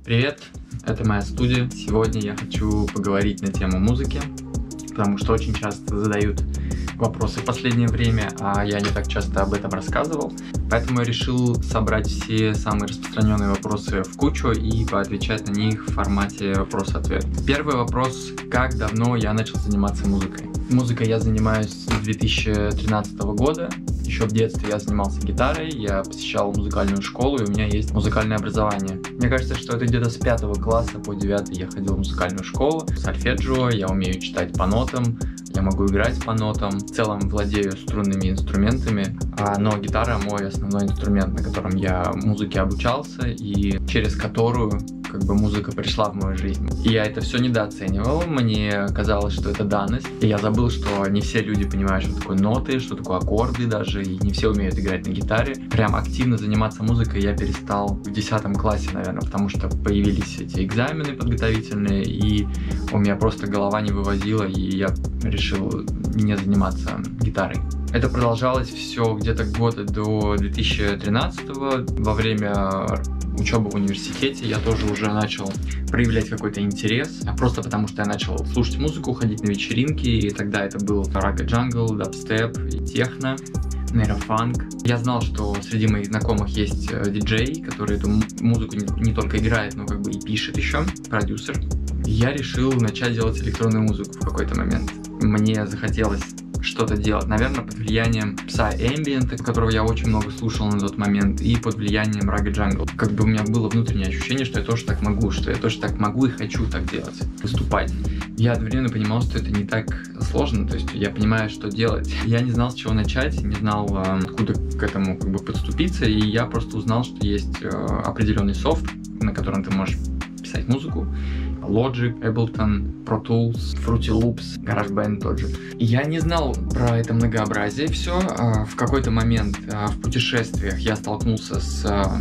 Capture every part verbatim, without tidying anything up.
Привет, это моя студия. Сегодня я хочу поговорить на тему музыки, потому что очень часто задают вопросы в последнее время, а я не так часто об этом рассказывал. Поэтому я решил собрать все самые распространенные вопросы в кучу и поотвечать на них в формате вопрос-ответ. Первый вопрос: как давно я начал заниматься музыкой? Музыкой я занимаюсь с две тысячи тринадцатого года. Еще в детстве я занимался гитарой, я посещал музыкальную школу, и у меня есть музыкальное образование. Мне кажется, что это где-то с пятого класса по девятый я ходил в музыкальную школу. Сольфеджио, я умею читать по нотам, я могу играть по нотам. В целом владею струнными инструментами, но гитара мой основной инструмент, на котором я музыке обучался и через которую как бы музыка пришла в мою жизнь. И я это все недооценивал, мне казалось, что это данность, и я забыл, что не все люди понимают, что такое ноты, что такое аккорды даже, и не все умеют играть на гитаре. Прям активно заниматься музыкой я перестал в десятом классе, наверное, потому что появились эти экзамены подготовительные, и у меня просто голова не вывозила, и я решил не заниматься гитарой. Это продолжалось все где-то года до две тысячи тринадцатого. Во время учебы в университете я тоже уже начал проявлять какой-то интерес, просто потому что я начал слушать музыку, ходить на вечеринки, и тогда это был раг и джангл, дабстеп и техно, нейрофанк. Я знал, что среди моих знакомых есть диджей, который эту музыку не, не только играет, но как бы и пишет еще, продюсер. Я решил начать делать электронную музыку в какой-то момент. Мне захотелось что-то делать, наверное, под влиянием Psy-Ambient, которого я очень много слушал на тот момент, и под влиянием раг и джангл. Как бы у меня было внутреннее ощущение, что я тоже так могу, что я тоже так могу и хочу так делать, выступать. Я одновременно понимал, что это не так сложно, то есть я понимаю, что делать. Я не знал, с чего начать, не знал, откуда к этому как бы подступиться, и я просто узнал, что есть определенный софт, на котором ты можешь писать музыку. Logic, Ableton, Pro Tools, Fruity Loops, GarageBand тот же. Я не знал про это многообразие все. В какой-то момент в путешествиях я столкнулся с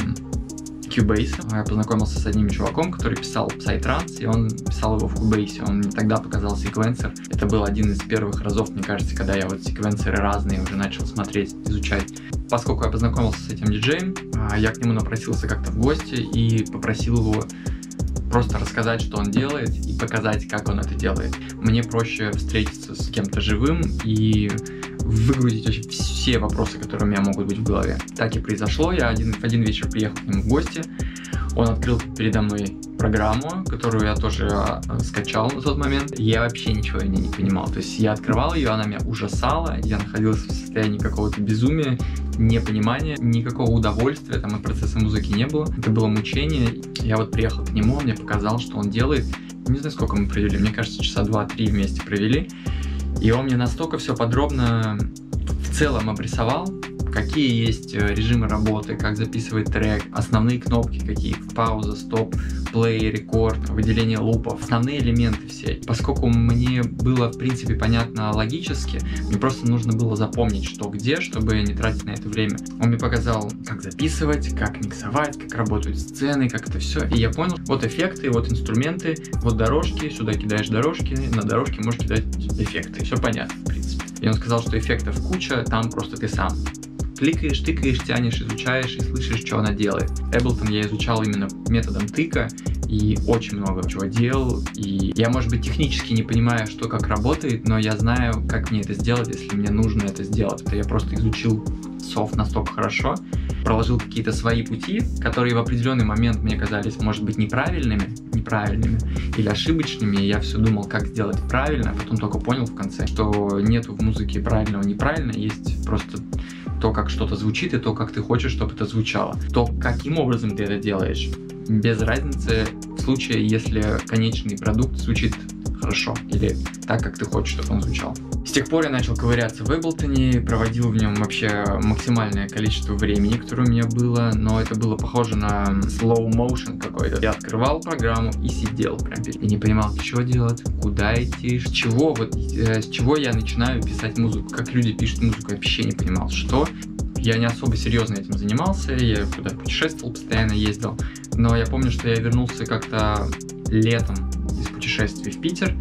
Cubase. Я познакомился с одним чуваком, который писал Psytrance, и он писал его в Cubase. Он мне тогда показал секвенсор. Это был один из первых разов, мне кажется, когда я вот секвенсоры разные уже начал смотреть, изучать. Поскольку я познакомился с этим диджеем, я к нему напросился как-то в гости и попросил его просто рассказать, что он делает, и показать, как он это делает. Мне проще встретиться с кем-то живым и выгрузить вообще все вопросы, которые у меня могут быть в голове. Так и произошло. Я один, в один вечер приехал к нему в гости. Он открыл передо мной программу, которую я тоже э, скачал на тот момент. Я вообще ничего в ней не понимал. То есть я открывал ее, она меня ужасала. Я находился в состоянии какого-то безумия, непонимания, никакого удовольствия там от процесса музыки не было. Это было мучение. Я вот приехал к нему, он мне показал, что он делает. Не знаю, сколько мы провели. Мне кажется, часа два-три вместе провели. И он мне настолько все подробно в целом обрисовал, какие есть режимы работы, как записывать трек, основные кнопки какие, пауза, стоп, плей, рекорд, выделение лупов, основные элементы все. Поскольку мне было, в принципе, понятно логически, мне просто нужно было запомнить, что где, чтобы не тратить на это время. Он мне показал, как записывать, как миксовать, как работают сцены, как это все. И я понял, вот эффекты, вот инструменты, вот дорожки, сюда кидаешь дорожки, на дорожке можешь кидать эффекты. Все понятно, в принципе. И он сказал, что эффектов куча, там просто ты сам кликаешь, тыкаешь, тянешь, изучаешь и слышишь, что она делает. Ableton я изучал именно методом тыка и очень много чего делал. И я, может быть, технически не понимаю, что как работает, но я знаю, как мне это сделать, если мне нужно это сделать. Это я просто изучил софт настолько хорошо, проложил какие-то свои пути, которые в определенный момент мне казались, может быть, неправильными, неправильными или ошибочными. И я все думал, как сделать правильно, а потом только понял в конце, что нету в музыке правильного неправильно, есть просто то, как что-то звучит, и то, как ты хочешь, чтобы это звучало. То, каким образом ты это делаешь, без разницы в случае, если конечный продукт звучит хорошо или так, как ты хочешь, чтобы он звучал. С тех пор я начал ковыряться в Ableton, проводил в нем вообще максимальное количество времени, которое у меня было, но это было похоже на slow motion какой-то. Я открывал программу и сидел прям и не понимал, что делать, куда идти, с чего, вот, э, с чего я начинаю писать музыку, как люди пишут музыку, я вообще не понимал, что. Я не особо серьезно этим занимался, я куда путешествовал, постоянно ездил, но я помню, что я вернулся как-то летом из путешествий в Питер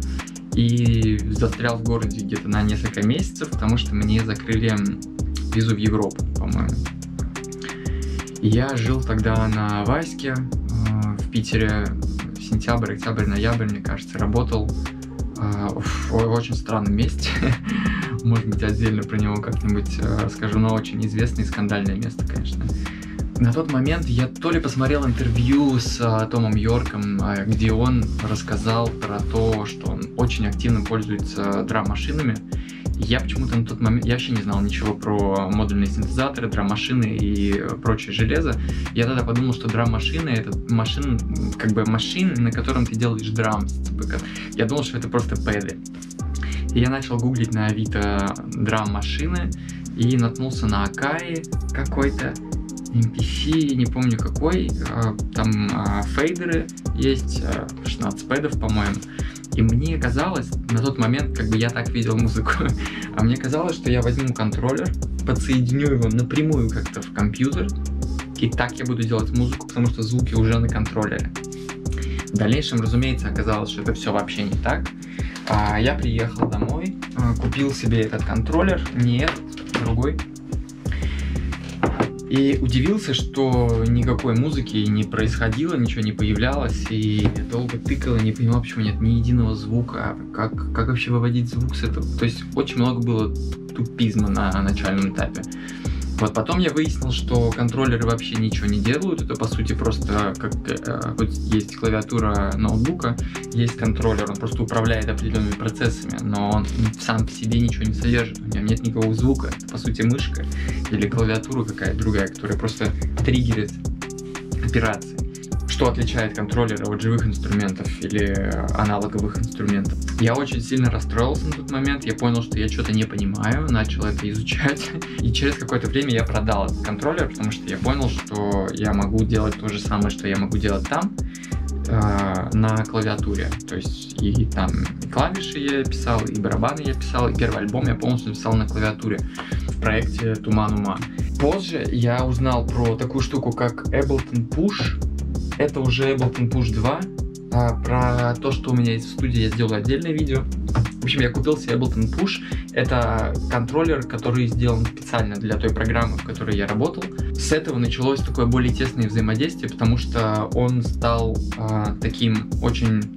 и застрял в городе где-то на несколько месяцев, потому что мне закрыли визу в Европу, по-моему. И я жил тогда на Ваське, в Питере сентябрь, октябрь, ноябрь, мне кажется, работал в очень странном месте. Может быть, отдельно про него как-нибудь расскажу, но очень известное и скандальное место, конечно. На тот момент я то ли посмотрел интервью с Томом Йорком, где он рассказал про то, что он очень активно пользуется драм-машинами. Я почему-то на тот момент, я вообще не знал ничего про модульные синтезаторы, драм-машины и прочее железо. Я тогда подумал, что драм-машины — это машин, как бы машин, на котором ты делаешь драм. Я думал, что это просто пэды. И я начал гуглить на Авито драм-машины и наткнулся на Акаи какой-то, эм пи си, не помню какой, там фейдеры есть, шестнадцать пэдов, по-моему. И мне казалось, на тот момент, как бы я так видел музыку, а мне казалось, что я возьму контроллер, подсоединю его напрямую как-то в компьютер, и так я буду делать музыку, потому что звуки уже на контроллере. В дальнейшем, разумеется, оказалось, что это все вообще не так. А я приехал домой, купил себе этот контроллер, не этот, другой. И удивился, что никакой музыки не происходило, ничего не появлялось, и я долго тыкал и не понимал, почему нет ни единого звука, как, как вообще выводить звук с этого. То есть очень много было тупизма на начальном этапе. Вот потом я выяснил, что контроллеры вообще ничего не делают, это по сути просто как э, вот есть клавиатура ноутбука, есть контроллер, он просто управляет определенными процессами, но он сам по себе ничего не содержит, у него нет никакого звука, это по сути мышка или клавиатура какая-то другая, которая просто триггерит операции. Что отличает контроллеры от живых инструментов или аналоговых инструментов. Я очень сильно расстроился на тот момент, я понял, что я что-то не понимаю, начал это изучать, и через какое-то время я продал этот контроллер, потому что я понял, что я могу делать то же самое, что я могу делать там, э, на клавиатуре. То есть и там и клавиши я писал, и барабаны я писал, и первый альбом я полностью написал на клавиатуре в проекте Туман Ума. Позже я узнал про такую штуку, как Ableton Push. Это уже Ableton Push два. А, про то, что у меня есть в студии, я сделаю отдельное видео. В общем, я купил себе Ableton Push. Это контроллер, который сделан специально для той программы, в которой я работал. С этого началось такое более тесное взаимодействие, потому что он стал а, таким очень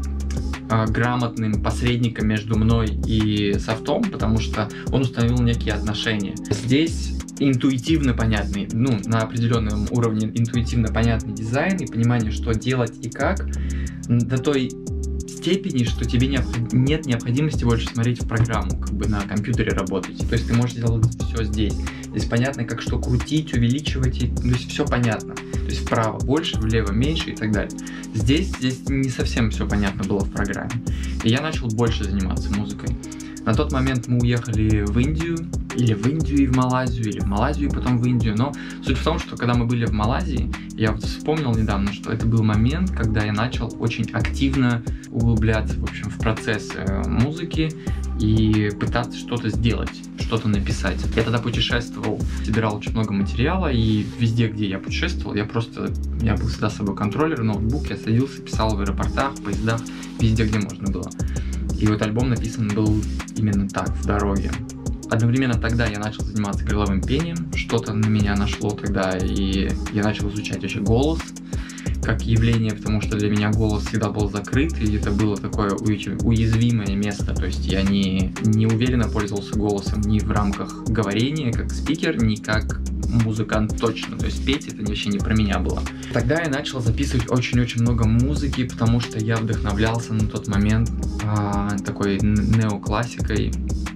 а, грамотным посредником между мной и софтом, потому что он установил некие отношения. Здесь интуитивно понятный, ну, на определенном уровне интуитивно понятный дизайн и понимание, что делать и как, до той степени, что тебе необход... нет необходимости больше смотреть в программу, как бы на компьютере работать. То есть ты можешь делать все здесь. Здесь понятно, как что крутить, увеличивать, и... то есть все понятно. То есть вправо больше, влево меньше и так далее. Здесь, здесь не совсем все понятно было в программе. И я начал больше заниматься музыкой. На тот момент мы уехали в Индию, или в Индию и в Малайзию, или в Малайзию и потом в Индию. Но суть в том, что когда мы были в Малайзии, я вот вспомнил недавно, что это был момент, когда я начал очень активно углубляться, в общем, в процесс музыки и пытаться что-то сделать, что-то написать. Я тогда путешествовал, собирал очень много материала, и везде, где я путешествовал, я просто, я был всегда с собой контроллер, ноутбук, я садился, писал в аэропортах, в поездах, везде, где можно было. И вот альбом написан был именно так, в дороге. Одновременно тогда я начал заниматься горловым пением, что-то на меня нашло тогда, и я начал изучать вообще голос как явление, потому что для меня голос всегда был закрыт, и это было такое уязвимое место, то есть я не, не уверенно пользовался голосом ни в рамках говорения, как спикер, ни как музыкант точно, то есть петь это вообще не про меня было. Тогда я начал записывать очень-очень много музыки, потому что я вдохновлялся на тот момент а, такой неоклассикой.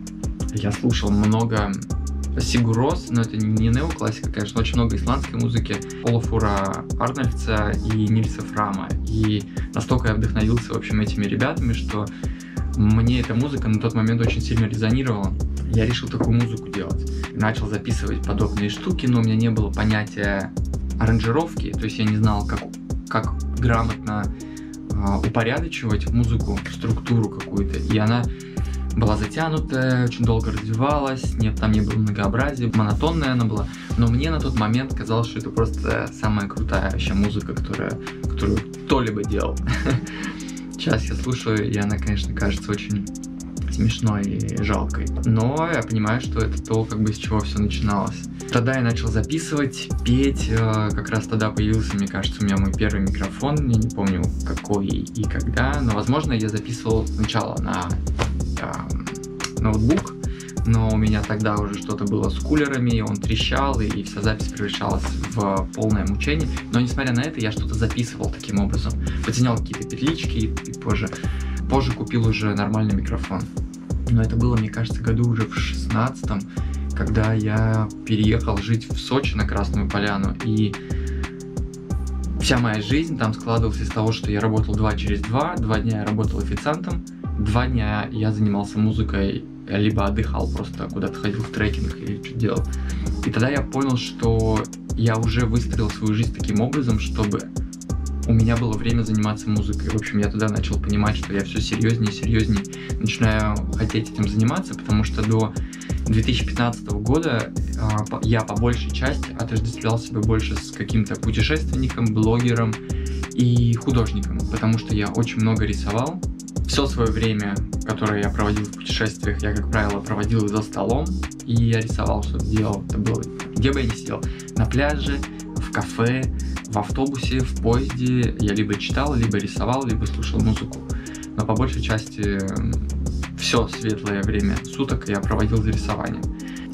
Я слушал много Сигур Рос, но это не неоклассика, конечно, очень много исландской музыки, Олафура Арнольдса и Нильса Фрама. И настолько я вдохновился, в общем, этими ребятами, что мне эта музыка на тот момент очень сильно резонировала. Я решил такую музыку делать. Начал записывать подобные штуки, но у меня не было понятия аранжировки, то есть я не знал, как, как грамотно э, упорядочивать музыку, структуру какую-то, и она была затянутая, очень долго развивалась, нет, там не было многообразия, монотонная она была, но мне на тот момент казалось, что это просто самая крутая вообще музыка, которая, которую кто-либо делал. Сейчас я слушаю, и она, конечно, кажется очень смешной и жалкой. Но я понимаю, что это то, как бы с чего все начиналось. Тогда я начал записывать, петь. Как раз тогда появился, мне кажется, у меня мой первый микрофон. Я не помню, какой и когда. Но, возможно, я записывал сначала на э, ноутбук. Но у меня тогда уже что-то было с кулерами, он трещал, и вся запись превращалась в полное мучение. Но, несмотря на это, я что-то записывал таким образом. Подсоединял какие-то петлички и позже. Позже купил уже нормальный микрофон. Но это было, мне кажется, году уже в шестнадцатом, когда я переехал жить в Сочи на Красную Поляну. И вся моя жизнь там складывалась из того, что я работал два через два. Два дня я работал официантом, два дня я занимался музыкой, либо отдыхал, просто куда-то ходил в трекинг или что-то делал. И тогда я понял, что я уже выстроил свою жизнь таким образом, чтобы у меня было время заниматься музыкой. В общем, я тогда начал понимать, что я все серьезнее и серьезнее начинаю хотеть этим заниматься, потому что до две тысячи пятнадцатого года э, я по большей части отождествлял себя больше с каким-то путешественником, блогером и художником, потому что я очень много рисовал. Все свое время, которое я проводил в путешествиях, я, как правило, проводил за столом, и я рисовал, что делал. Это было, где бы я ни сидел, на пляже, в кафе, в автобусе, в поезде. Я либо читал, либо рисовал, либо слушал музыку. Но по большей части все светлое время суток я проводил за рисованием.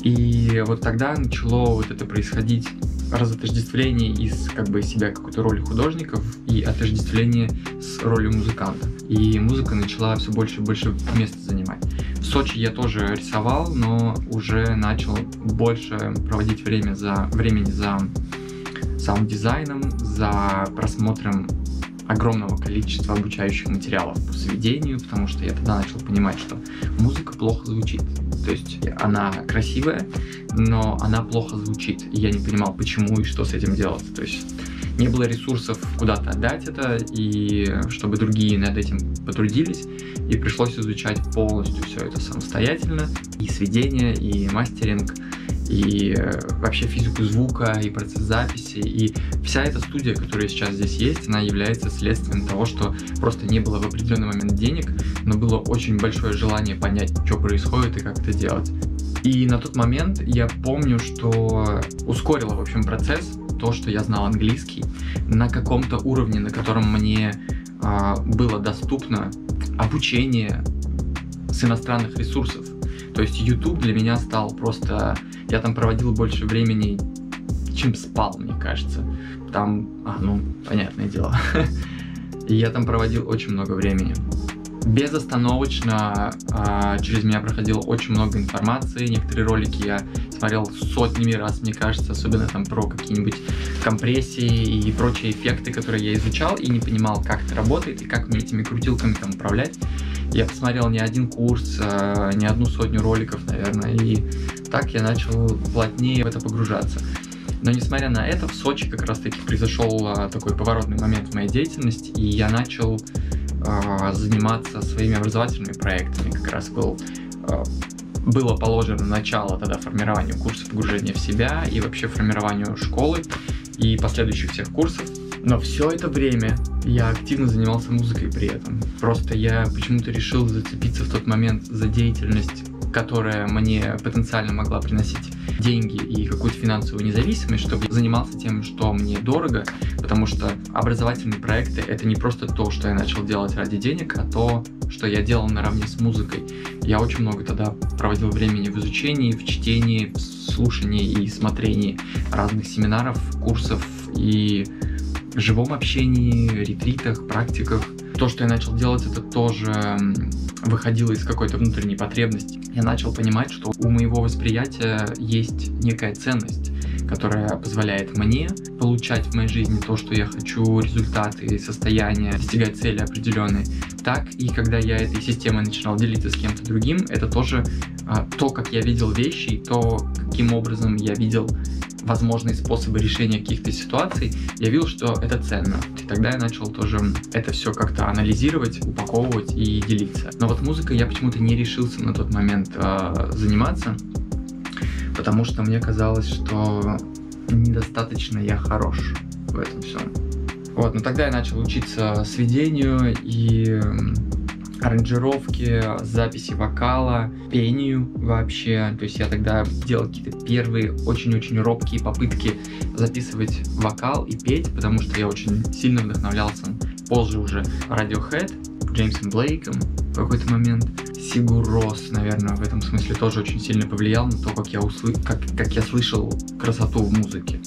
И вот тогда начало вот это происходить разотождествление из как бы себя какой-то роли художников и отождествление с ролью музыканта. И музыка начала все больше и больше места занимать. В Сочи я тоже рисовал, но уже начал больше проводить время за, времени за саунд-дизайном, за просмотром огромного количества обучающих материалов по сведению, потому что я тогда начал понимать, что музыка плохо звучит. То есть она красивая, но она плохо звучит. И я не понимал, почему и что с этим делать. То есть не было ресурсов куда-то отдать это, и чтобы другие над этим потрудились. И пришлось изучать полностью все это самостоятельно. И сведение, и мастеринг, и вообще физику звука, и процесс записи. И вся эта студия, которая сейчас здесь есть, она является следствием того, что просто не было в определенный момент денег, но было очень большое желание понять, что происходит и как это делать. И на тот момент я помню, что ускорило, в общем, процесс то, что я знал английский на каком-то уровне, на котором мне а, было доступно обучение с иностранных ресурсов. То есть YouTube для меня стал просто... Я там проводил больше времени, чем спал, мне кажется. Там... А, ну, понятное дело. И я там проводил очень много времени. Безостановочно а, через меня проходило очень много информации. Некоторые ролики я смотрел сотнями раз, мне кажется, особенно там про какие-нибудь компрессии и прочие эффекты, которые я изучал и не понимал, как это работает и как мне этими крутилками там управлять. Я посмотрел не один курс, а, не одну сотню роликов, наверное, и так я начал плотнее в это погружаться. Но несмотря на это, в Сочи как раз-таки произошел а, такой поворотный момент в моей деятельности, и я начал а, заниматься своими образовательными проектами. Как раз был, а, было положено начало тогда формированию курса погружения в себя и вообще формированию школы и последующих всех курсов. Но все это время я активно занимался музыкой при этом. Просто я почему-то решил зацепиться в тот момент за деятельность, которая мне потенциально могла приносить деньги и какую-то финансовую независимость, чтобы я занимался тем, что мне дорого, потому что образовательные проекты — это не просто то, что я начал делать ради денег, а то, что я делал наравне с музыкой. Я очень много тогда проводил времени в изучении, в чтении, в слушании и смотрении разных семинаров, курсов и живом общении, ретритах, практиках. То, что я начал делать, это тоже выходило из какой-то внутренней потребности. Я начал понимать, что у моего восприятия есть некая ценность, которая позволяет мне получать в моей жизни то, что я хочу, результаты, состояния, достигать цели определенные. Так и когда я этой системой начинал делиться с кем-то другим, это тоже а, то, как я видел вещи, и то, каким образом я видел возможные способы решения каких-то ситуаций, я видел, что это ценно. И тогда я начал тоже это все как-то анализировать, упаковывать и делиться. Но вот музыкой я почему-то не решился на тот момент э, заниматься, потому что мне казалось, что недостаточно я хорош в этом всем. Вот, но тогда я начал учиться сведению, и аранжировке, записи вокала, пению вообще. То есть я тогда делал какие-то первые очень-очень робкие попытки записывать вокал и петь, потому что я очень сильно вдохновлялся позже уже Radiohead, Джеймсом Блейком в какой-то момент. Сигур Рос, наверное, в этом смысле тоже очень сильно повлиял на то, как я, услы... как, как я слышал красоту в музыке.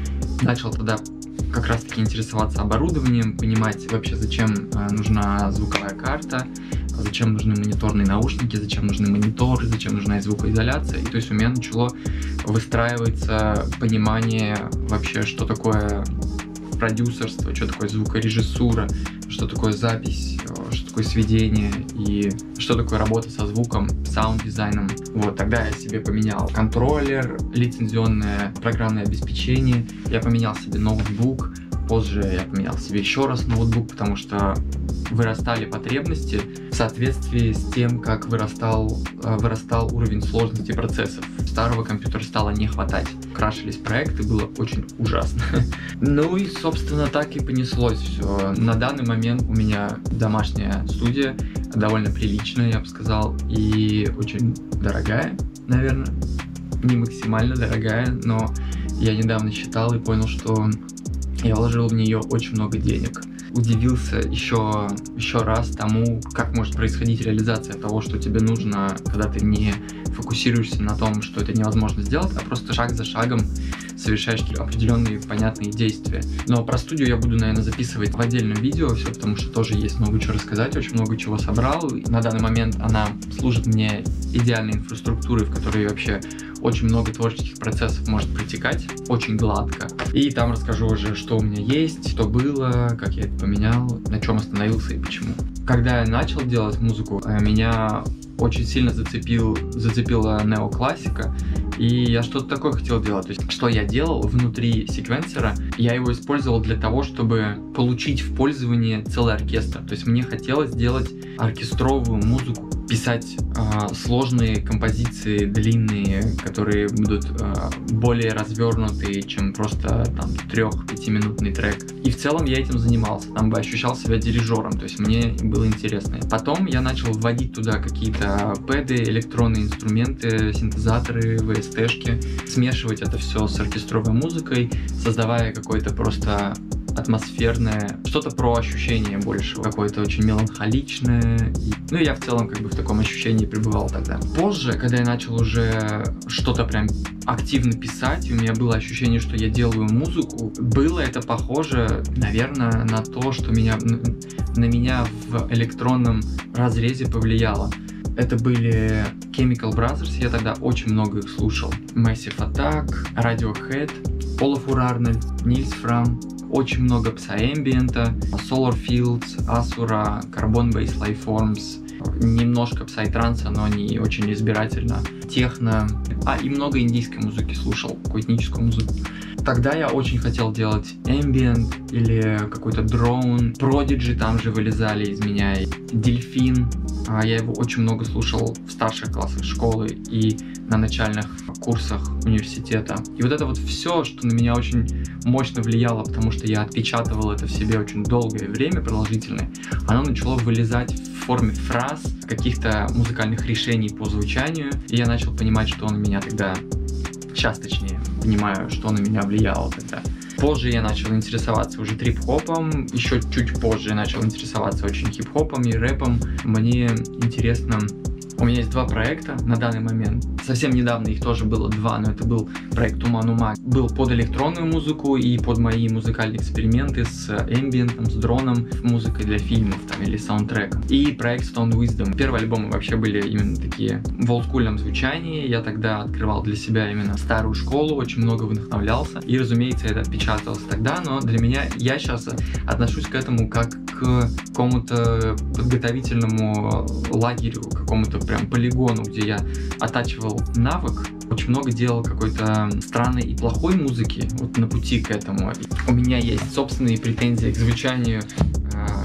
Начал тогда как раз таки интересоваться оборудованием, понимать вообще, зачем э, нужна звуковая карта, зачем нужны мониторные наушники, зачем нужны мониторы, зачем нужна звукоизоляция. И то есть у меня начало выстраиваться понимание вообще, что такое продюсерство, что такое звукорежиссура, что такое запись, что такое сведение и что такое работа со звуком, саунд-дизайном. Вот, тогда я себе поменял контроллер, лицензионное программное обеспечение, я поменял себе ноутбук, позже я поменял себе еще раз ноутбук, потому что вырастали потребности в соответствии с тем, как вырастал, вырастал уровень сложности процессов. Старого компьютера стало не хватать. Крашились проекты, было очень ужасно. Ну и, собственно, так и понеслось все. На данный момент у меня домашняя студия, довольно приличная, я бы сказал, и очень дорогая, наверное. Не максимально дорогая, но я недавно считал и понял, что я вложил в нее очень много денег. Удивился еще, еще раз тому, как может происходить реализация того, что тебе нужно, когда ты не фокусируешься на том, что это невозможно сделать, а просто шаг за шагом совершаешь определенные понятные действия. Но про студию я буду, наверное, записывать в отдельном видео, все, потому что тоже есть много чего рассказать, очень много чего собрал. На данный момент она служит мне идеальной инфраструктурой, в которой вообще очень много творческих процессов может протекать, очень гладко. И там расскажу уже, что у меня есть, что было, как я это поменял, на чем остановился и почему. Когда я начал делать музыку, меня очень сильно зацепил, зацепила неоклассика, и я что-то такое хотел делать. То есть, что я делал внутри секвенсора, я его использовал для того, чтобы получить в пользование целый оркестр. То есть, мне хотелось сделать оркестровую музыку, писать э, сложные композиции, длинные, которые будут э, более развернутые, чем просто там трех-пятиминутный трек. И в целом я этим занимался, там бы ощущал себя дирижером, то есть мне было интересно. Потом я начал вводить туда какие-то пэды, электронные инструменты, синтезаторы, ви эс ти-шки, смешивать это все с оркестровой музыкой, создавая какой-то просто атмосферное, что-то про ощущение больше, какое-то очень меланхоличное. И, ну, я в целом как бы в таком ощущении пребывал тогда. Позже, когда я начал уже что-то прям активно писать, и у меня было ощущение, что я делаю музыку, было это похоже, наверное, на то, что меня, на меня в электронном разрезе повлияло. Это были Chemical Brothers, я тогда очень много их слушал. Massive Attack, Radiohead, Olafur Arnold, Nils Fram. Очень много Psy-эмбиента, Solar Fields, Asura, Carbon Based Lifeforms, немножко Psy-транса, но не очень избирательно, техно, а и много индийской музыки слушал, какую-то этническую музыку. Тогда я очень хотел делать ambient или какой-то дрон, Prodigy там же вылезали из меня, Дельфин, я его очень много слушал в старших классах школы и на начальных курсах университета. И вот это вот все, что на меня очень мощно влияло, потому что я отпечатывал это в себе очень долгое время, продолжительное, оно начало вылезать в форме фраз, каких-то музыкальных решений по звучанию, и я начал понимать, что на меня тогда, сейчас точнее, понимаю, что на меня влияло тогда. Позже я начал интересоваться уже трип-хопом, еще чуть позже я начал интересоваться очень хип-хопом и рэпом. Мне интересно, у меня есть два проекта на данный момент. Совсем недавно их тоже было два, но это был проект Туман Ума. Был под электронную музыку и под мои музыкальные эксперименты с эмбиентом, с дроном, музыкой для фильмов там, или саундтреком. И проект Stone Wisdom. Первые альбомы вообще были именно такие в олдскульном звучании. Я тогда открывал для себя именно старую школу, очень много вдохновлялся. И, разумеется, это отпечаталось тогда, но для меня, я сейчас отношусь к этому как к какому-то подготовительному лагерю, какому-то прям полигону, где я оттачивал навык, очень много делал какой-то странной и плохой музыки вот на пути к этому. У меня есть собственные претензии к звучанию э,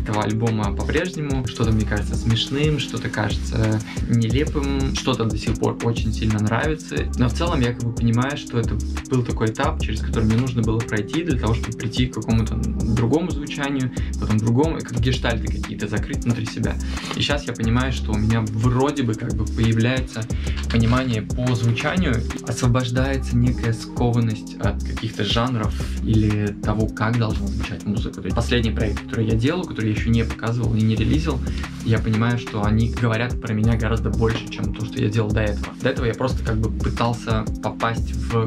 этого альбома по-прежнему. Что-то мне кажется смешным, что-то кажется нелепым, что-то до сих пор очень сильно нравится. Но в целом я как бы понимаю, что это был такой этап, через который мне нужно было пройти для того, чтобы прийти к какому-то другому звучанию, потом другому, и как гештальты какие-то закрыть внутри себя. И сейчас я понимаю, что у меня вроде бы как бы появляется понимание по звучанию, освобождается некая скованность от каких-то жанров или того, как должна звучать музыка. То есть последний проект, который я делал, который я еще не показывал и не релизил, я понимаю, что они говорят про меня гораздо больше, чем то, что я делал до этого. До этого я просто как бы пытался попасть в,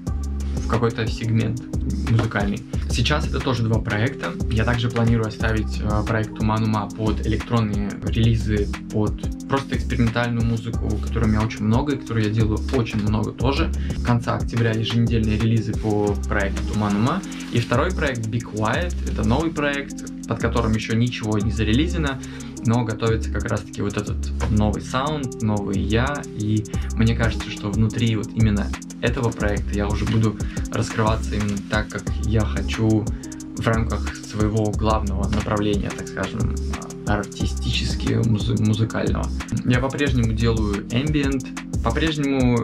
в какой-то сегмент музыкальный. Сейчас это тоже два проекта. Я также планирую оставить э, проект Туман Ума под электронные релизы, под просто экспериментальную музыку, которой у меня очень много, и которую я делаю очень много тоже. В конце октября еженедельные релизы по проекту Туман Ума. И второй проект Be Quiet, это новый проект, под которым еще ничего не зарелизено, но готовится как раз-таки вот этот новый саунд, новый я, и мне кажется, что внутри вот именно этого проекта я уже буду раскрываться именно так, как я хочу в рамках своего главного направления, так скажем, артистически муз- музыкального. Я по-прежнему делаю ambient, по-прежнему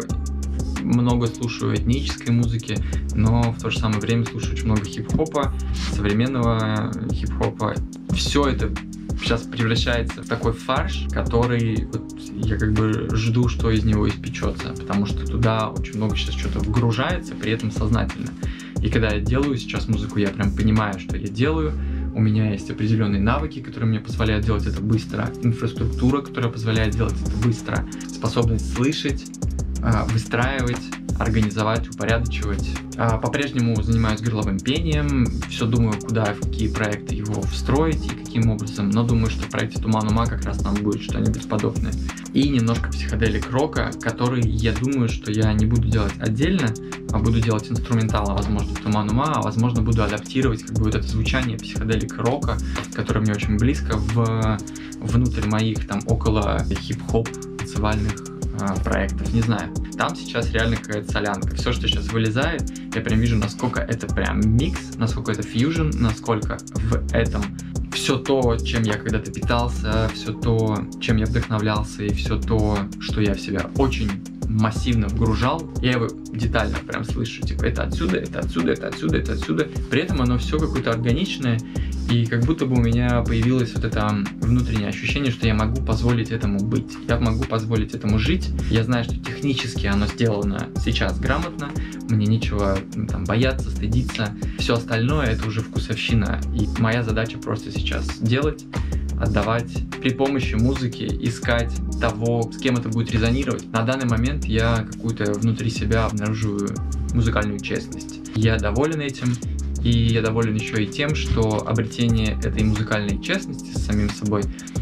много слушаю этнической музыки, но в то же самое время слушаю очень много хип-хопа, современного хип-хопа. Все это сейчас превращается в такой фарш, который вот, я как бы жду, что из него испечется, потому что туда очень много сейчас что-то вгружается, при этом сознательно. И когда я делаю сейчас музыку, я прям понимаю, что я делаю. У меня есть определенные навыки, которые мне позволяют делать это быстро, инфраструктура, которая позволяет делать это быстро, способность слышать, выстраивать, организовать, упорядочивать. По-прежнему занимаюсь горловым пением, все думаю, куда, в какие проекты его встроить и каким образом, но думаю, что в проекте Туман Ума как раз там будет что-нибудь подобное. И немножко психоделик рока, который, я думаю, что я не буду делать отдельно, а буду делать инструментал, возможно, в Туман Ума, а возможно, буду адаптировать как бы вот это звучание психоделик рока, которое мне очень близко, в, внутрь моих там около хип-хоп танцевальных проектов, не знаю. Там сейчас реально какая-то солянка. Все, что сейчас вылезает, я прям вижу, насколько это прям микс, насколько это фьюжн, насколько в этом все то, чем я когда-то питался, все то, чем я вдохновлялся, и все то, что я в себя очень массивно вгружал, я его детально прям слышу, типа это отсюда, это отсюда, это отсюда, это отсюда. При этом оно все какое-то органичное, и как будто бы у меня появилось вот это внутреннее ощущение, что я могу позволить этому быть, я могу позволить этому жить. Я знаю, что технически оно сделано сейчас грамотно, мне нечего ну, там бояться, стыдиться. Все остальное это уже вкусовщина, и моя задача просто сейчас делать, отдавать, при помощи музыки искать того, с кем это будет резонировать. На данный момент я какую-то внутри себя обнаруживаю музыкальную честность. Я доволен этим, и я доволен еще и тем, что обретение этой музыкальной честности с самим собой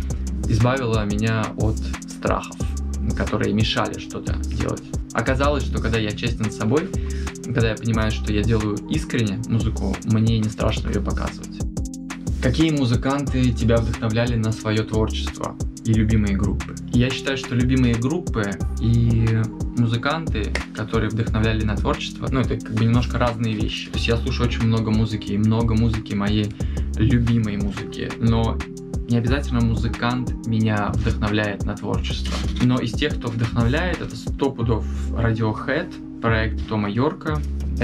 избавило меня от страхов, которые мешали что-то делать. Оказалось, что когда я честен с собой, когда я понимаю, что я делаю искренне музыку, мне не страшно ее показывать. Какие музыканты тебя вдохновляли на свое творчество и любимые группы? Я считаю, что любимые группы и музыканты, которые вдохновляли на творчество, ну это как бы немножко разные вещи. То есть я слушаю очень много музыки, и много музыки моей любимой музыки, но не обязательно музыкант меня вдохновляет на творчество. Но из тех, кто вдохновляет, это сто пудов Radiohead, проект Тома Йорка,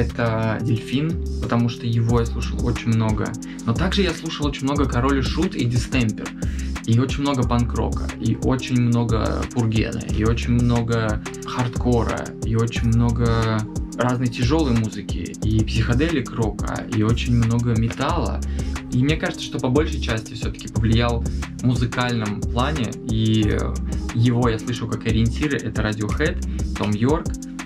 это Дельфин, потому что его я слушал очень много. Но также я слушал очень много Король и Шут и Дистемпер. И очень много панк-рока, и очень много пургена, и очень много хардкора, и очень много разной тяжелой музыки, и психоделик рока, и очень много металла. И мне кажется, что по большей части все-таки повлиял в музыкальном плане, и его я слышу как ориентиры, это Radiohead, Том Йорк,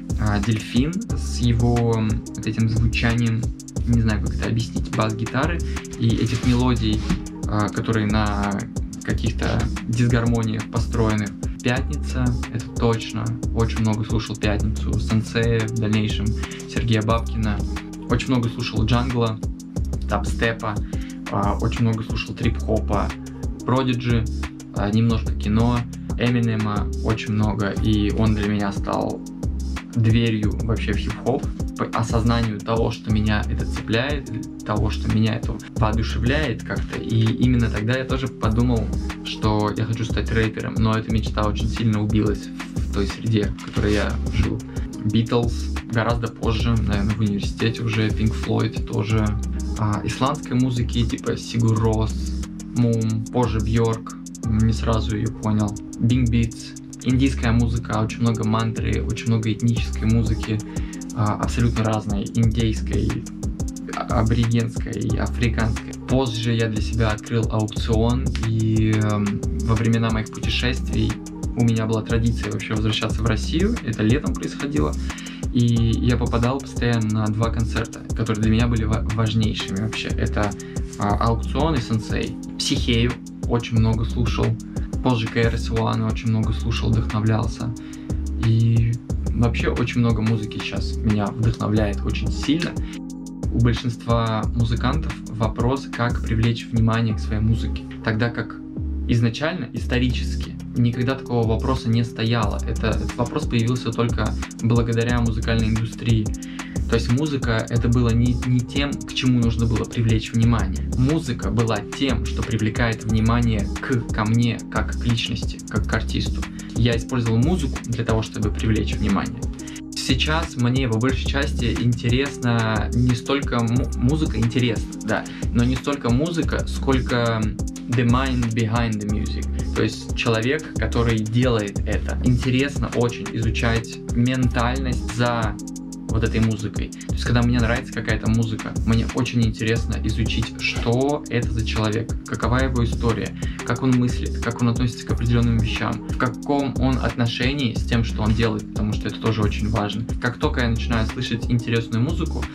Дельфин с его вот этим звучанием, не знаю, как это объяснить, бас-гитары и этих мелодий, которые на каких-то дисгармониях построенных. Пятница, это точно, очень много слушал Пятницу, Сенсея, в дальнейшем Сергея Бабкина, очень много слушал джангла, дабстепа, очень много слушал трип-хопа, Продиджи, немножко кино, Эминема очень много, и он для меня стал дверью вообще в хип-хоп. осознанию того, что меня это цепляет, того, что меня это воодушевляет как-то. И именно тогда я тоже подумал, что я хочу стать рэпером, но эта мечта очень сильно убилась в той среде, в которой я жил. Beatles гораздо позже, наверное, в университете уже, Pink Floyd тоже. А, исландской музыки типа Sigur Rós, Moon, позже Björk, не сразу ее понял. Bing Beats, индийская музыка, очень много мантры, очень много этнической музыки, а, абсолютно разной, индейской, аборигенской, африканской. Позже я для себя открыл аукцион, и э, во времена моих путешествий у меня была традиция вообще возвращаться в Россию, это летом происходило, и я попадал постоянно на два концерта, которые для меня были важнейшими вообще. Это а, аукцион и сенсей. Психею очень много слушал, позже кей ар эс один очень много слушал, вдохновлялся. И вообще очень много музыки сейчас меня вдохновляет очень сильно. У большинства музыкантов вопрос, как привлечь внимание к своей музыке, тогда как изначально, исторически, никогда такого вопроса не стояло. Это, этот вопрос появился только благодаря музыкальной индустрии. То есть музыка это было не, не тем, к чему нужно было привлечь внимание. Музыка была тем, что привлекает внимание к, ко мне, как к личности, как к артисту. Я использовал музыку для того, чтобы привлечь внимание. Сейчас мне по большей части интересна не столько музыка, интересна, да, но не столько музыка, сколько the mind behind the music, то есть человек, который делает это. Интересно очень изучать ментальность за вот этой музыкой. То есть, когда мне нравится какая-то музыка, мне очень интересно изучить, что это за человек, какова его история, как он мыслит, как он относится к определенным вещам, в каком он отношении с тем, что он делает, потому что это тоже очень важно. Как только я начинаю слышать интересную музыку,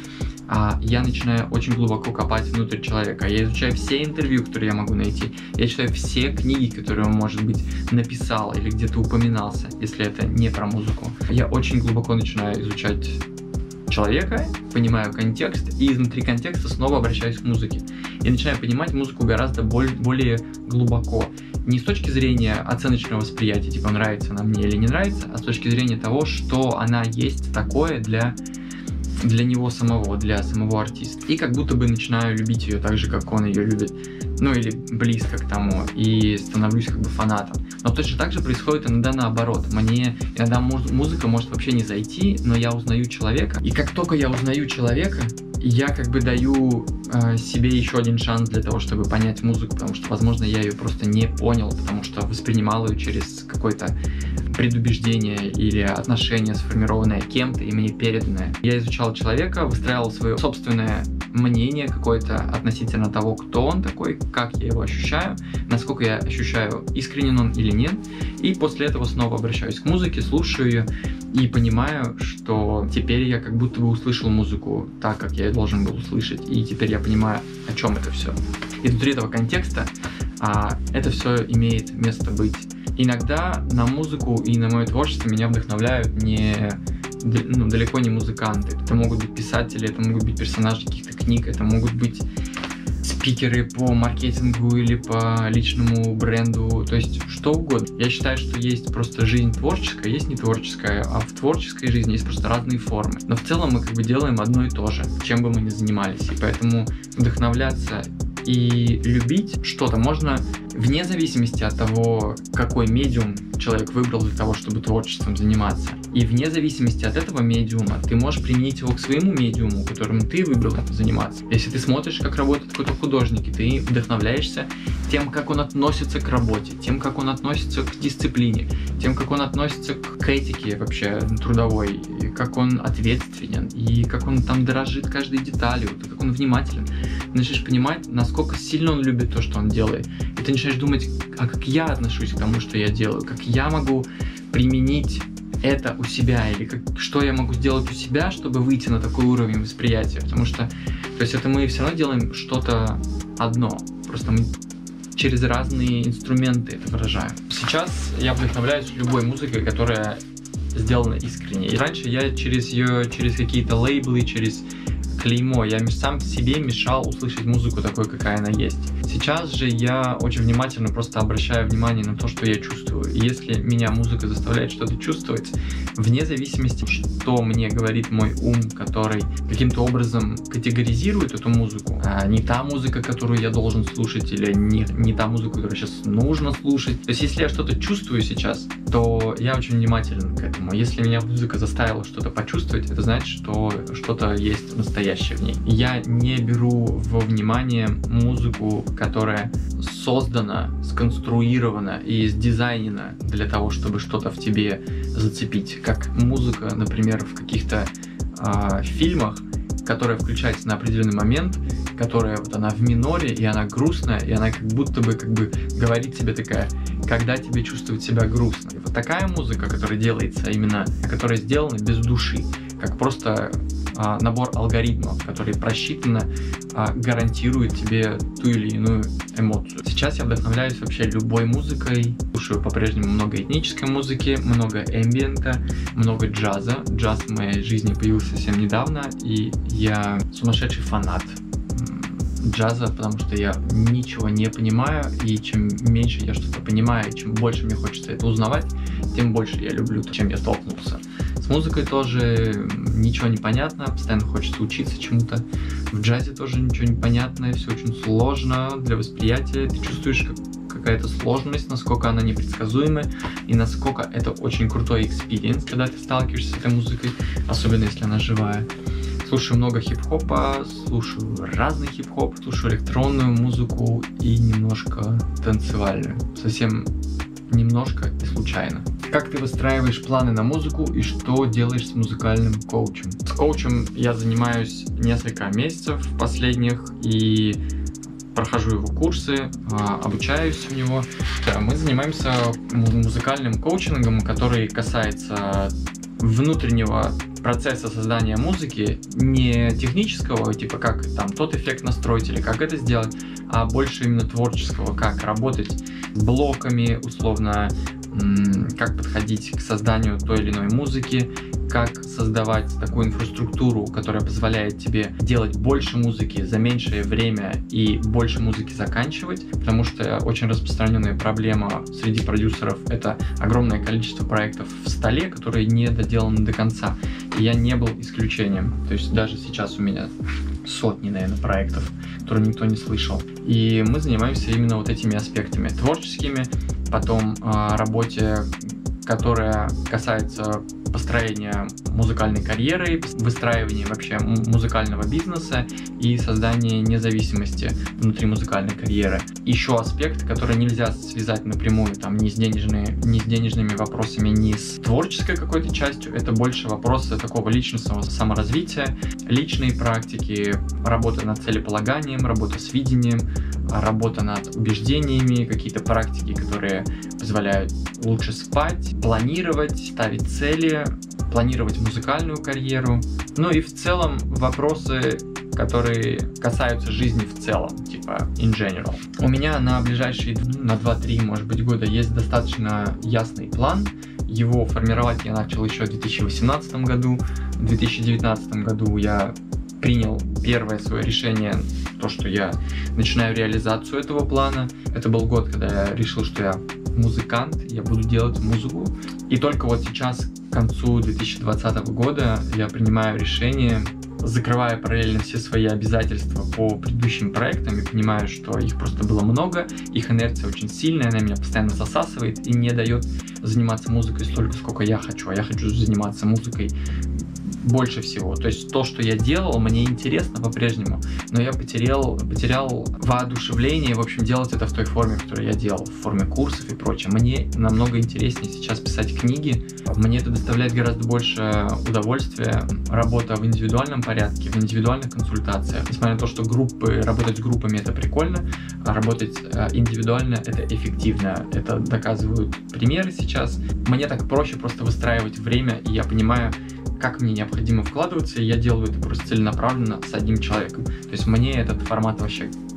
я начинаю очень глубоко копать внутрь человека. Я изучаю все интервью, которые я могу найти. Я читаю все книги, которые он, может быть, написал или где-то упоминался, если это не про музыку. Я очень глубоко начинаю изучать человека, понимаю контекст, и изнутри контекста снова обращаюсь к музыке. И начинаю понимать музыку гораздо более глубоко. Не с точки зрения оценочного восприятия, типа нравится она мне или не нравится, а с точки зрения того, что она есть такое для, для него самого, для самого артиста. И как будто бы начинаю любить ее так же, как он ее любит. Ну или близко к тому, и становлюсь как бы фанатом. Но точно так же происходит иногда наоборот. Мне иногда музыка может вообще не зайти, но я узнаю человека. И как только я узнаю человека, я как бы даю э, себе еще один шанс для того, чтобы понять музыку, потому что, возможно, я ее просто не понял, потому что воспринимал ее через какое-то предубеждение или отношение, сформированное кем-то и мне переданное. Я изучал человека, выстраивал свое собственное мнение какое-то относительно того, кто он такой, как я его ощущаю, насколько я ощущаю, искренен он или нет. И после этого снова обращаюсь к музыке, слушаю ее и понимаю, что теперь я как будто бы услышал музыку так, как я должен был услышать. И теперь я понимаю, о чем это все. И внутри этого контекста а, это все имеет место быть. Иногда на музыку и на мое творчество меня вдохновляют не, ну, далеко не музыканты. Это могут быть писатели, это могут быть персонажи каких-то книг, это могут быть спикеры по маркетингу или по личному бренду, то есть что угодно. Я считаю, что есть просто жизнь творческая, есть не творческая, а в творческой жизни есть просто разные формы. Но в целом мы как бы делаем одно и то же, чем бы мы ни занимались, и поэтому вдохновляться и любить что-то можно вне зависимости от того, какой медиум человек выбрал для того, чтобы творчеством заниматься. И вне зависимости от этого медиума ты можешь применить его к своему медиуму, которым ты выбрал заниматься. Если ты смотришь, как работает какой-то художник, и ты вдохновляешься тем, как он относится к работе, тем, как он относится к дисциплине, тем, как он относится к этике вообще трудовой, и как он ответственен, и как он там дорожит каждой деталью, как он внимателен. Ты начинаешь понимать, насколько сильно он любит то, что он делает. И ты начинаешь думать, а как я отношусь к тому, что я делаю, как я могу применить это у себя, или как, что я могу сделать у себя, чтобы выйти на такой уровень восприятия. Потому что, то есть это мы все равно делаем что-то одно, просто мы через разные инструменты это выражаем. Сейчас я вдохновляюсь любой музыкой, которая сделана искренне. И раньше я через ее, через какие-то лейблы, через клеймо, я сам себе мешал услышать музыку такой, какая она есть. Сейчас же я очень внимательно просто обращаю внимание на то, что я чувствую. И если меня музыка заставляет что-то чувствовать, вне зависимости, что мне говорит мой ум, который каким-то образом категоризирует эту музыку, а не та музыка, которую я должен слушать, или не, не та музыка, которую сейчас нужно слушать. То есть если я что-то чувствую сейчас, то я очень внимателен к этому. Если меня музыка заставила что-то почувствовать, это значит, что что-то есть настоящее в ней. Я не беру во внимание музыку, которая создана, сконструирована и сдизайнена для того, чтобы что-то в тебе зацепить. Как музыка, например, в каких-то э, фильмах, которая включается на определенный момент, которая вот она в миноре, и она грустная, и она как будто бы как бы говорит тебе такая, когда тебе чувствовать себя грустно. И вот такая музыка, которая делается именно, которая сделана без души, как просто а, набор алгоритмов, которые просчитанно а, гарантируют тебе ту или иную эмоцию. Сейчас я вдохновляюсь вообще любой музыкой, слушаю по-прежнему много этнической музыки, много эмбиента, много джаза. Джаз в моей жизни появился совсем недавно, и я сумасшедший фанат джаза, потому что я ничего не понимаю, и чем меньше я что-то понимаю, чем больше мне хочется это узнавать, тем больше я люблю то, чем я столкнулся. С музыкой тоже ничего не понятно, постоянно хочется учиться чему-то. В джазе тоже ничего не понятно, все очень сложно для восприятия. Ты чувствуешь как какая-то сложность, насколько она непредсказуема, и насколько это очень крутой экспириенс, когда ты сталкиваешься с этой музыкой, особенно если она живая. Слушаю много хип-хопа, слушаю разный хип-хоп, слушаю электронную музыку и немножко танцевальную. Совсем немножко и случайно. Как ты выстраиваешь планы на музыку и что делаешь с музыкальным коучем? С коучем я занимаюсь несколько месяцев последних и прохожу его курсы, обучаюсь у него. Мы занимаемся музыкальным коучингом, который касается внутреннего процесса создания музыки, не технического, типа как там тот эффект настроить или как это сделать, а больше именно творческого, как работать с блоками, условно, как подходить к созданию той или иной музыки, как создавать такую инфраструктуру, которая позволяет тебе делать больше музыки за меньшее время и больше музыки заканчивать, потому что очень распространенная проблема среди продюсеров — это огромное количество проектов в столе, которые не доделаны до конца, и я не был исключением. То есть даже сейчас у меня сотни, наверное, проектов, которые никто не слышал. И мы занимаемся именно вот этими аспектами творческими, потом э, работе, которая касается построения музыкальной карьеры, выстраивания вообще музыкального бизнеса и создания независимости внутри музыкальной карьеры. Еще аспект, который нельзя связать напрямую там, ни, с денежными, ни с денежными вопросами, ни с творческой какой-то частью, это больше вопросы такого личностного саморазвития, личные практики, работа над целеполаганием, работа с видением, работа над убеждениями, какие-то практики, которые позволяют лучше спать, планировать, ставить цели, планировать музыкальную карьеру. Ну и в целом вопросы, которые касаются жизни в целом, типа in general. У меня на ближайшие на два-три, может быть, года есть достаточно ясный план. Его формировать я начал еще в две тысячи восемнадцатом году. В две тысячи девятнадцатом году я принял первое свое решение, то, что я начинаю реализацию этого плана. Это был год, когда я решил, что я музыкант, я буду делать музыку. И только вот сейчас, к концу две тысячи двадцатого года, я принимаю решение, закрывая параллельно все свои обязательства по предыдущим проектам, и понимаю, что их просто было много, их инерция очень сильная, она меня постоянно засасывает и не дает заниматься музыкой столько, сколько я хочу. А я хочу заниматься музыкой больше всего. То есть то, что я делал, мне интересно по-прежнему, но я потерял, потерял воодушевление, в общем, делать это в той форме, в которой я делал, в форме курсов и прочее. Мне намного интереснее сейчас писать книги, мне это доставляет гораздо больше удовольствия, работа в индивидуальном порядке, в индивидуальных консультациях. Несмотря на то, что группы, работать с группами это прикольно, а работать индивидуально это эффективно. Это доказывают примеры сейчас. Мне так проще просто выстраивать время, и я понимаю, как мне необходимо вкладываться, и я делаю это просто целенаправленно с одним человеком. То есть мне этот формат вообще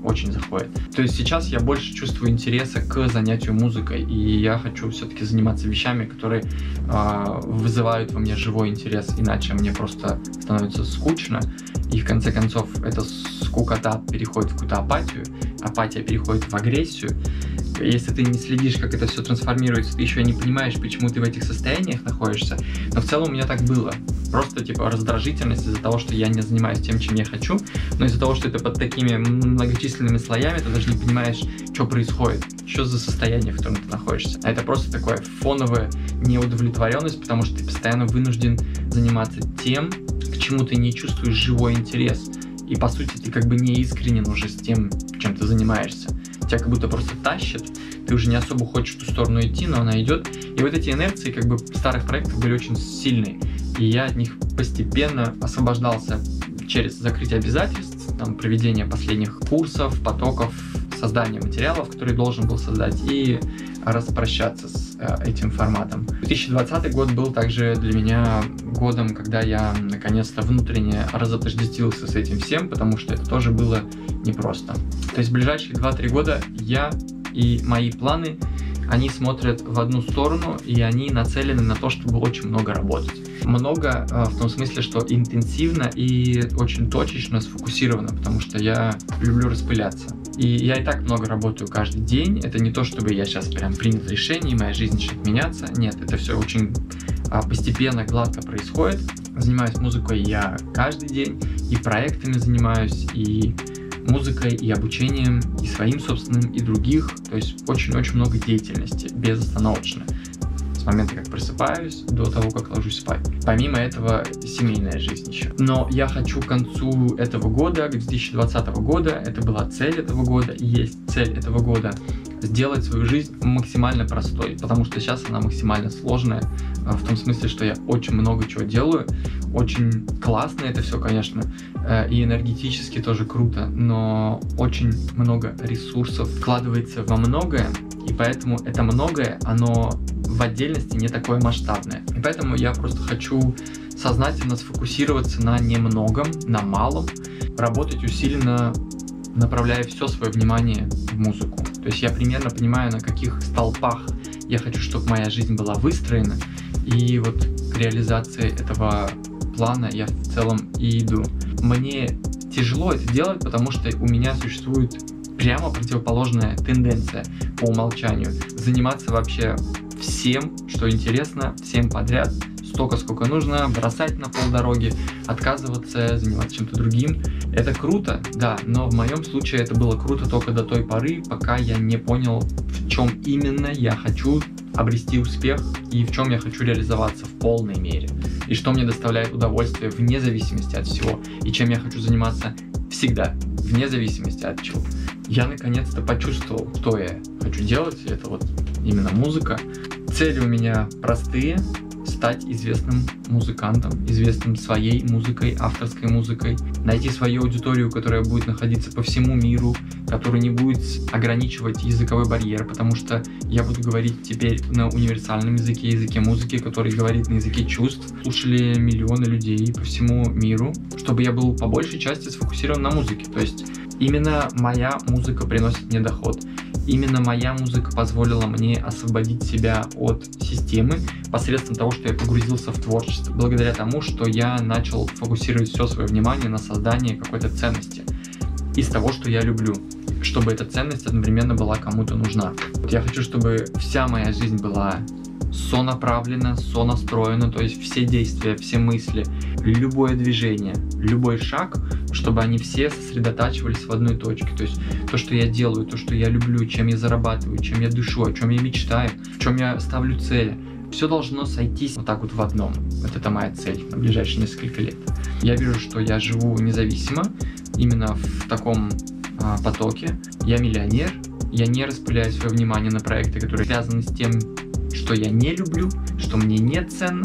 очень заходит. То есть сейчас я больше чувствую интереса к занятию музыкой, и я хочу все-таки заниматься вещами, которые э, вызывают во мне живой интерес, иначе мне просто становится скучно, и в конце концов эта скукота переходит в какую-то апатию, апатия переходит в агрессию. Если ты не следишь, как это все трансформируется, ты еще не понимаешь, почему ты в этих состояниях находишься. Но в целом у меня так было. Просто типа раздражительность из-за того, что я не занимаюсь тем, чем я хочу, но из-за того, что это под такими многочисленными слоями, ты даже не понимаешь, что происходит, что за состояние, в котором ты находишься. А это просто такая фоновая неудовлетворенность, потому что ты постоянно вынужден заниматься тем, к чему ты не чувствуешь живой интерес. И по сути ты как бы не искренен уже с тем, чем ты занимаешься. Тебя как будто просто тащит, ты уже не особо хочешь в ту сторону идти, но она идет. И вот эти инерции как бы старых проектов были очень сильные. И я от них постепенно освобождался через закрытие обязательств, там, проведение последних курсов, потоков, создание материалов, которые должен был создать, и распрощаться с э, этим форматом. две тысячи двадцатый год был также для меня годом, когда я наконец-то внутренне разотождествился с этим всем, потому что это тоже было непросто. То есть в ближайшие два-три года я и мои планы, они смотрят в одну сторону, и они нацелены на то, чтобы очень много работать. Много э, в том смысле, что интенсивно и очень точечно сфокусировано, потому что я люблю распыляться. И я и так много работаю каждый день. Это не то, чтобы я сейчас прям принял решение, и моя жизнь начнет меняться. Нет, это все очень а, постепенно, гладко происходит. Занимаюсь музыкой я каждый день, и проектами занимаюсь, и музыкой, и обучением, и своим собственным, и других. То есть очень-очень много деятельности, безостановочно. С момента, как просыпаюсь, до того, как ложусь спать. Помимо этого, семейная жизнь еще. Но я хочу к концу этого года, к две тысячи двадцатого года, это была цель этого года, и есть цель этого года, сделать свою жизнь максимально простой, потому что сейчас она максимально сложная, в том смысле, что я очень много чего делаю, очень классно это все, конечно, и энергетически тоже круто, но очень много ресурсов вкладывается во многое, и поэтому это многое, оно в отдельности не такое масштабное. И поэтому я просто хочу сознательно сфокусироваться на немногом, на малом, работать усиленно, направляя все свое внимание в музыку. То есть я примерно понимаю, на каких столпах я хочу, чтобы моя жизнь была выстроена, и вот к реализации этого плана я в целом и иду. Мне тяжело это делать, потому что у меня существует прямо противоположная тенденция по умолчанию. Заниматься вообще всем, что интересно, всем подряд, столько, сколько нужно, бросать на полдороги, отказываться, заниматься чем-то другим. Это круто, да, но в моем случае это было круто только до той поры, пока я не понял, в чем именно я хочу обрести успех и в чем я хочу реализоваться в полной мере. И что мне доставляет удовольствие вне зависимости от всего, и чем я хочу заниматься всегда, вне зависимости от чего. Я наконец-то почувствовал, что я хочу делать, это вот именно музыка. Цели у меня простые: стать известным музыкантом, известным своей музыкой, авторской музыкой, найти свою аудиторию, которая будет находиться по всему миру, которая не будет ограничивать языковой барьер, потому что я буду говорить теперь на универсальном языке, языке музыки, который говорит на языке чувств. Слушали миллионы людей по всему миру, чтобы я был по большей части сфокусирован на музыке. То есть именно моя музыка приносит мне доход. Именно моя музыка позволила мне освободить себя от системы посредством того, что я погрузился в творчество, благодаря тому, что я начал фокусировать все свое внимание на создании какой-то ценности из того, что я люблю, чтобы эта ценность одновременно была кому-то нужна. Вот я хочу, чтобы вся моя жизнь была сонаправлена, сонастроена, то есть все действия, все мысли, любое движение, любой шаг, чтобы они все сосредотачивались в одной точке. То есть то, что я делаю, то, что я люблю, чем я зарабатываю, чем я дышу, о чем я мечтаю, в чем я ставлю цели, все должно сойтись вот так вот в одном. Вот это моя цель на ближайшие несколько лет. Я вижу, что я живу независимо, именно в таком а, потоке. Я миллионер, я не распыляю свое внимание на проекты, которые связаны с тем, что я не люблю, что мне не ценно,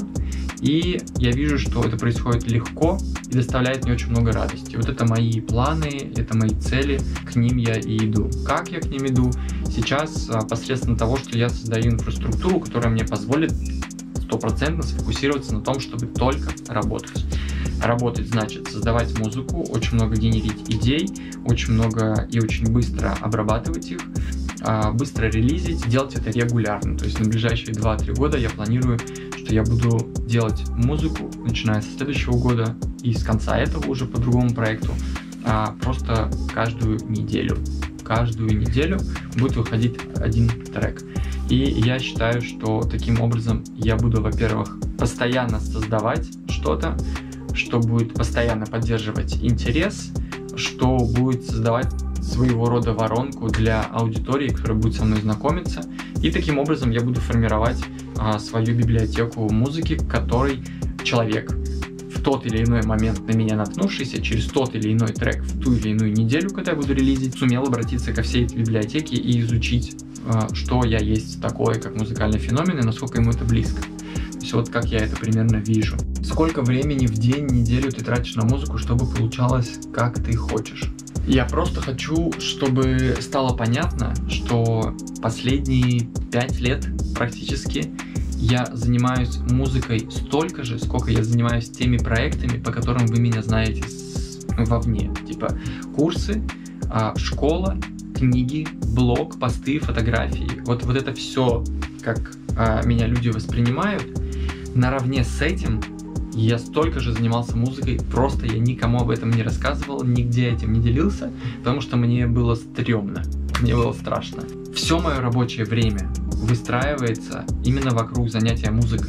и я вижу, что это происходит легко и доставляет мне очень много радости. Вот это мои планы, это мои цели, к ним я и иду. Как я к ним иду? Сейчас посредством того, что я создаю инфраструктуру, которая мне позволит стопроцентно сфокусироваться на том, чтобы только работать. Работать значит создавать музыку, очень много генерить идей, очень много и очень быстро обрабатывать их, быстро релизить, делать это регулярно. То есть на ближайшие два-три года я планирую, что я буду делать музыку, начиная со следующего года и с конца этого уже по другому проекту, просто каждую неделю. Каждую неделю будет выходить один трек. И я считаю, что таким образом я буду, во-первых, постоянно создавать что-то, что будет постоянно поддерживать интерес, что будет создавать своего рода воронку для аудитории, которая будет со мной знакомиться. И таким образом я буду формировать а, свою библиотеку музыки, которой человек, в тот или иной момент на меня наткнувшийся, через тот или иной трек в ту или иную неделю, когда я буду релизить, сумел обратиться ко всей этой библиотеке и изучить, а, что я есть такое, как музыкальный феномен, и насколько ему это близко. То есть вот как я это примерно вижу. Сколько времени в день, неделю ты тратишь на музыку, чтобы получалось, как ты хочешь? Я просто хочу, чтобы стало понятно, что последние пять лет практически я занимаюсь музыкой столько же, сколько я занимаюсь теми проектами, по которым вы меня знаете вовне. Типа курсы, школа, книги, блог, посты, фотографии. Вот, вот это все, как меня люди воспринимают. Наравне с этим я столько же занимался музыкой, просто я никому об этом не рассказывал, нигде этим не делился, потому что мне было стрёмно, мне было страшно. Все мое рабочее время выстраивается именно вокруг занятия музыкой.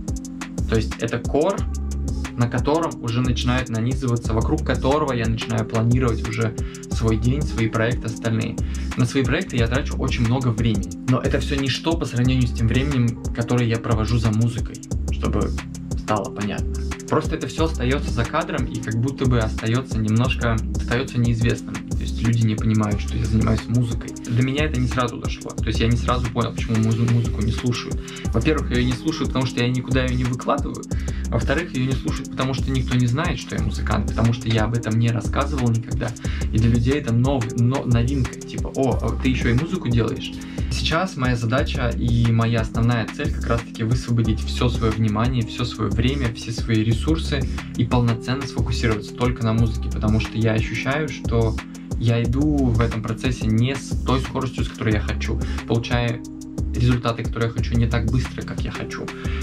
То есть это кор, на котором уже начинает нанизываться, вокруг которого я начинаю планировать уже свой день, свои проекты остальные. На свои проекты я трачу очень много времени, но это все ничто по сравнению с тем временем, которое я провожу за музыкой, чтобы стало понятно. Просто это все остается за кадром и как будто бы остается немножко, остается неизвестным. То есть люди не понимают, что я занимаюсь музыкой. До меня это не сразу дошло. То есть я не сразу понял, почему музыку не слушают. Во-первых, ее не слушают, потому что я никуда ее не выкладываю. Во-вторых, ее не слушают, потому что никто не знает, что я музыкант, потому что я об этом не рассказывал никогда. И для людей это нов, но, новинка. Типа, о, ты еще и музыку делаешь? Сейчас моя задача и моя основная цель как раз-таки высвободить все свое внимание, все свое время, все свои ресурсы и полноценно сфокусироваться только на музыке, потому что я ощущаю, что я иду в этом процессе не с той скоростью, с которой я хочу, получая результаты, которые я хочу, не так быстро, как я хочу,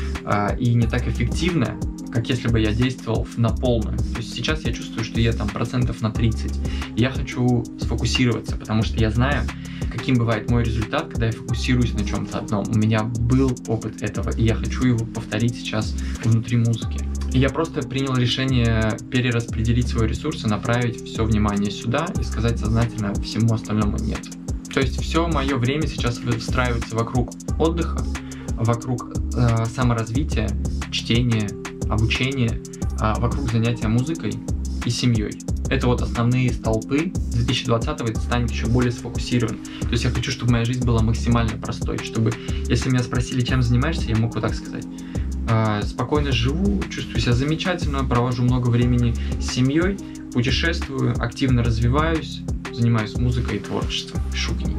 и не так эффективно, как если бы я действовал на полную. То есть сейчас я чувствую, что я там процентов на тридцать. Я хочу сфокусироваться, потому что я знаю, каким бывает мой результат, когда я фокусируюсь на чем-то одном. У меня был опыт этого, и я хочу его повторить сейчас внутри музыки. И я просто принял решение перераспределить свои ресурсы, направить все внимание сюда и сказать сознательно всему остальному нет. То есть все мое время сейчас выстраивается вокруг отдыха, вокруг э, саморазвития, чтения, обучения, э, вокруг занятия музыкой и семьей. Это вот основные столпы. две тысячи двадцатого это станет еще более сфокусирован. То есть я хочу, чтобы моя жизнь была максимально простой, чтобы, если меня спросили, чем занимаешься, я мог вот так сказать. Э, спокойно живу, чувствую себя замечательно, провожу много времени с семьей, путешествую, активно развиваюсь, занимаюсь музыкой и творчеством, пишу книги.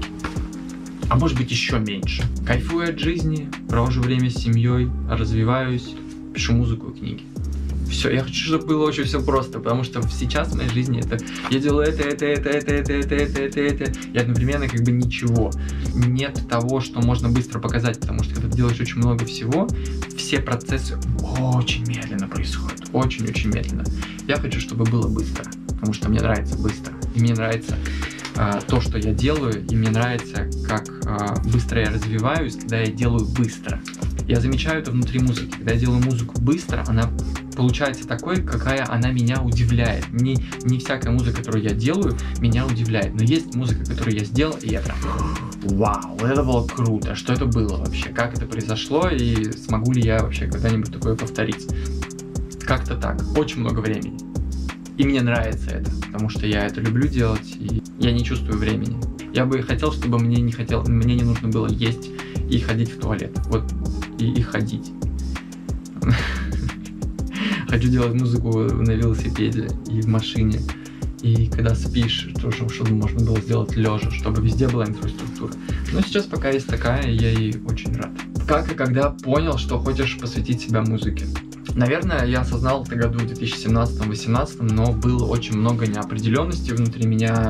А может быть еще меньше. Кайфую от жизни, провожу время с семьей, развиваюсь, пишу музыку и книги. Все, я хочу, чтобы было очень все просто, потому что сейчас в моей жизни это я делаю это, это, это, это, это, это, это, это, это, и одновременно как бы ничего. Нет того, что можно быстро показать, потому что когда ты делаешь очень много всего, все процессы очень медленно происходят, очень-очень медленно. Я хочу, чтобы было быстро, потому что мне нравится быстро, и мне нравится а, то, что я делаю, и мне нравится, как а, быстро я развиваюсь, когда я делаю быстро. Я замечаю это внутри музыки, когда я делаю музыку быстро, она получается такой, какая она меня удивляет. Не, не всякая музыка, которую я делаю, меня удивляет. Но есть музыка, которую я сделал, и я прям вау, это было круто. Что это было вообще? Как это произошло? И смогу ли я вообще когда-нибудь такое повторить? Как-то так. Очень много времени. И мне нравится это, потому что я это люблю делать, и я не чувствую времени. Я бы хотел, чтобы мне не хотел, мне не нужно было есть и ходить в туалет. Вот, и, и ходить. Хочу делать музыку на велосипеде и в машине. И когда спишь, то, чтобы можно было сделать лежа, чтобы везде была инфраструктура. Но сейчас пока есть такая, и я ей очень рад. Как и когда понял, что хочешь посвятить себя музыке? Наверное, я осознал это году в две тысячи семнадцатом-восемнадцатом, но было очень много неопределенности внутри меня.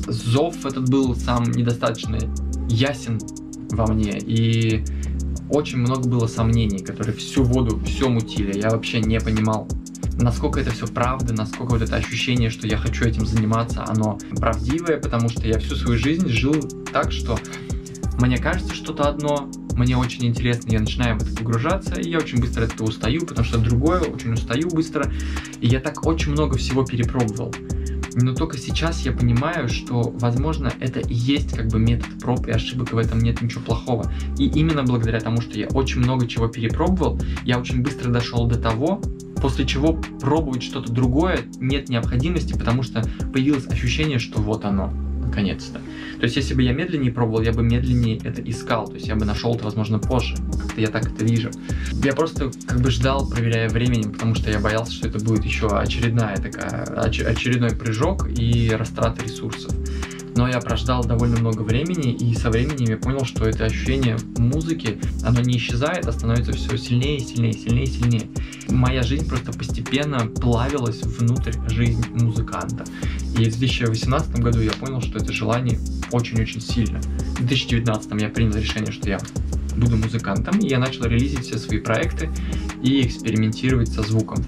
Зов этот был сам недостаточно ясен во мне, и очень много было сомнений, которые всю воду, все мутили. Я вообще не понимал, насколько это все правда, насколько вот это ощущение, что я хочу этим заниматься, оно правдивое, потому что я всю свою жизнь жил так, что мне кажется что-то одно, мне очень интересно, я начинаю в это погружаться, и я очень быстро от этого устаю, потому что другое, очень устаю быстро, и я так очень много всего перепробовал. Но только сейчас я понимаю, что, возможно, это и есть как бы метод проб и ошибок, в этом нет ничего плохого. И именно благодаря тому, что я очень много чего перепробовал, я очень быстро дошел до того, после чего пробовать что-то другое нет необходимости, потому что появилось ощущение, что вот оно, наконец-то. То есть, если бы я медленнее пробовал, я бы медленнее это искал, то есть я бы нашел это, возможно, позже. Как-то я так это вижу. Я просто как бы ждал, проверяя временем, потому что я боялся, что это будет еще очередная такая, оч- очередной прыжок и растрата ресурсов. Но я прождал довольно много времени, и со временем я понял, что это ощущение музыки, оно не исчезает, а становится все сильнее, сильнее, сильнее, сильнее. Моя жизнь просто постепенно плавилась внутрь жизни музыканта. И в две тысячи восемнадцатом году я понял, что это желание очень-очень сильно. В две тысячи девятнадцатом я принял решение, что я буду музыкантом, и я начал релизить все свои проекты и экспериментировать со звуком.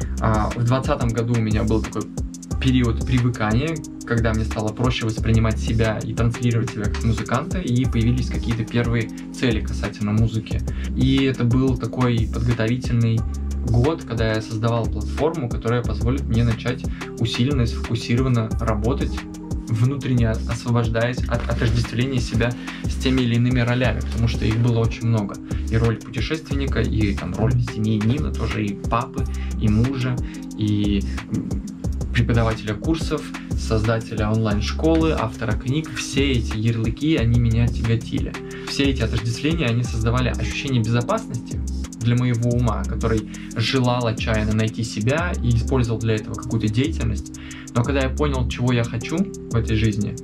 А в двадцатом году у меня был такой период привыкания, когда мне стало проще воспринимать себя и транслировать себя как музыканта, и появились какие-то первые цели касательно музыки. И это был такой подготовительный год, когда я создавал платформу, которая позволит мне начать усиленно и сфокусированно работать, внутренне освобождаясь от отождествления себя с теми или иными ролями, потому что их было очень много. И роль путешественника, и там роль семьянина, тоже и папы, и мужа, и преподавателя курсов, создателя онлайн-школы, автора книг. Все эти ярлыки, они меня тяготили. Все эти отождествления, они создавали ощущение безопасности для моего ума, который желал отчаянно найти себя и использовал для этого какую-то деятельность. Но когда я понял, чего я хочу в этой жизни,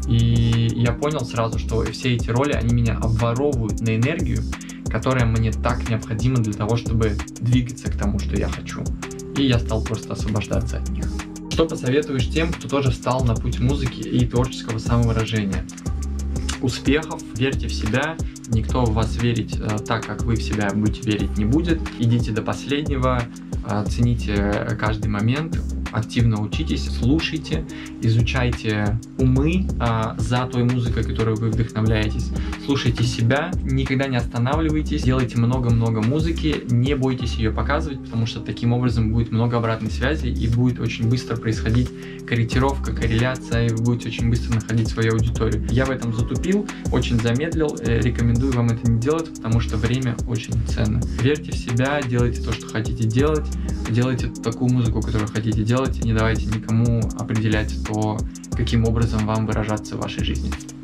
и я понял сразу, что все эти роли, они меня обворовывают на энергию, которая мне так необходима для того, чтобы двигаться к тому, что я хочу. И я стал просто освобождаться от них. Что посоветуешь тем, кто тоже встал на путь музыки и творческого самовыражения? Успехов, верьте в себя, никто в вас верить э, так, как вы в себя будете верить, не будет. Идите до последнего, э, цените каждый момент, активно учитесь, слушайте, изучайте умы э, за той музыкой, которой вы вдохновляетесь, слушайте себя, никогда не останавливайтесь, делайте много-много музыки, не бойтесь ее показывать, потому что таким образом будет много обратной связи и будет очень быстро происходить корректировка, корреляция, и вы будете очень быстро находить свою аудиторию. Я в этом затупил, очень замедлил, э, рекомендую вам это не делать, потому что время очень ценно. Верьте в себя, делайте то, что хотите делать, делайте такую музыку, которую хотите делать, и не давайте никому определять то, каким образом вам выражаться в вашей жизни.